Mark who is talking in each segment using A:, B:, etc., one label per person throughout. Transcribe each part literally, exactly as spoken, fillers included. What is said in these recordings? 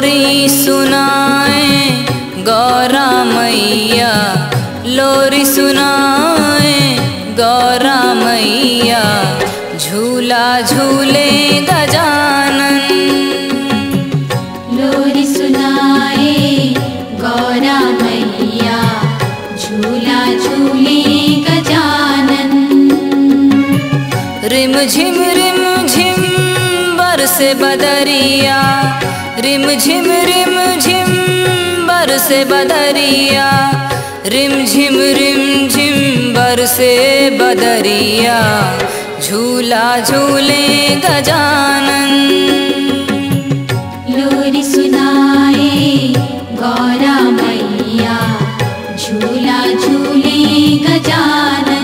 A: लोरी सुनाए गौरा मैया, लोरी सुनाए गौरा मैया, झूला झूले गजानन।
B: लोरी सुनाए गौरा मैया, झूला झूले गजानन।
A: रिम झिम रिम झिम बरसे बदरिया, रिम झिम रिम झिम बरसे बदरिया, रिम झिम रिम झिम बरसे बदरिया, झूला झूले गजानन।
B: लोरी सुनाए गौरा मैया, झूला झूले गजानन।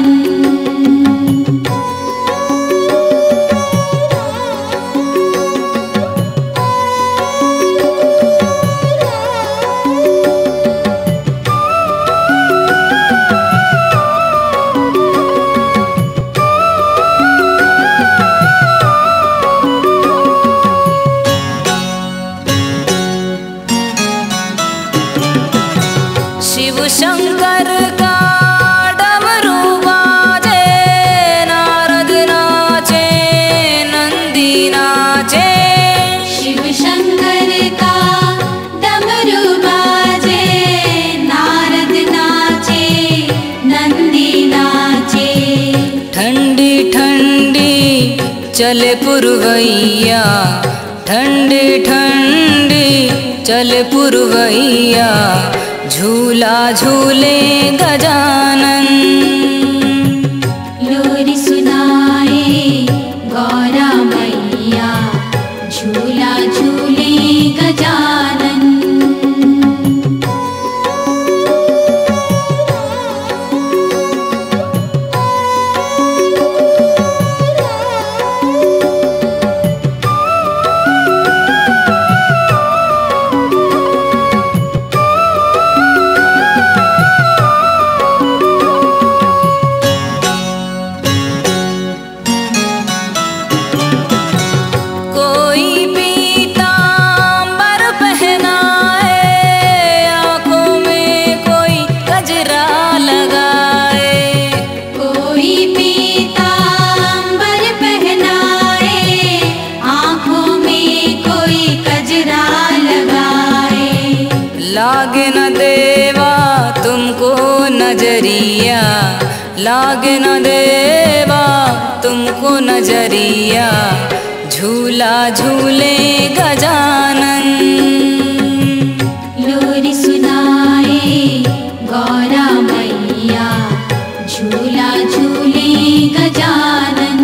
A: शिव शंकर का डमरू बाजे, नारद नाचे नंदी नाचे।
B: शिव शंकर का डमरू बाजे, नारद नाचे नंदी नाचे।
A: ठंडी ठंडी चले पुरवैया, ठंडी ठंडी चले पुरवैया, झूला झूले गजानन।
B: लोरी सुनाए गौरा मैया, झूला झूले गजानन।
A: लागे न देवा तुमको नजरिया, लागे न देवा तुमको नजरिया, झूला झूले गजानन।
B: लोरी सुनाए गौरा मैया, झूला झूले गजानन।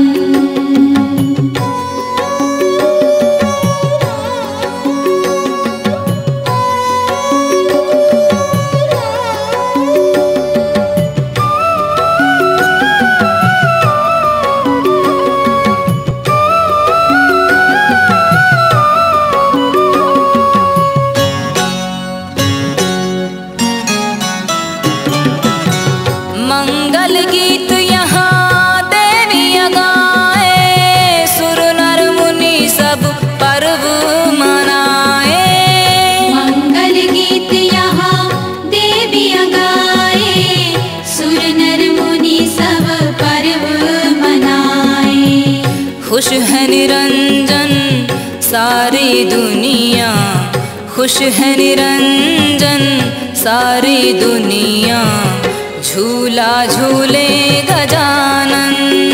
A: मंगल गीत यहाँ देवियाँ गाए, सुर नर मुनि सब पर्व मनाए।
B: मंगल गीत यहाँ देवियाँ गाए, सुर नर मुनि सब पर्व मनाए।
A: खुश है निरंजन सारी दुनिया, खुश है निरंजन सारी दुनिया, झूला झूले गजानन।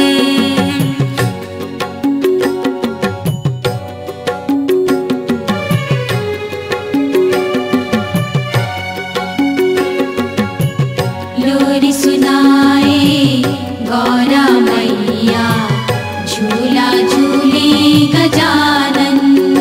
B: लोरी सुनाए गौरा मैया, झूला झूले गजानन।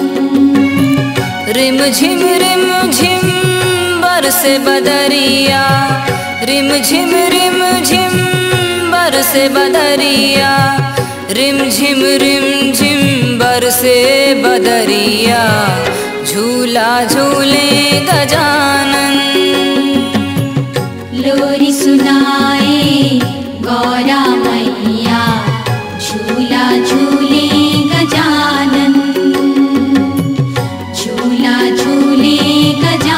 A: रिम झिम रिम झिम बरसे बदरिया, रिम झिम रिम झिम बरसे बदरिया, रिम झिम रिम झिम बरसे बदरिया, झूला झूले गजानन।
B: लोरी सुनाए गौरा मैया, झूला झूले गजानन। झूला झूले गजा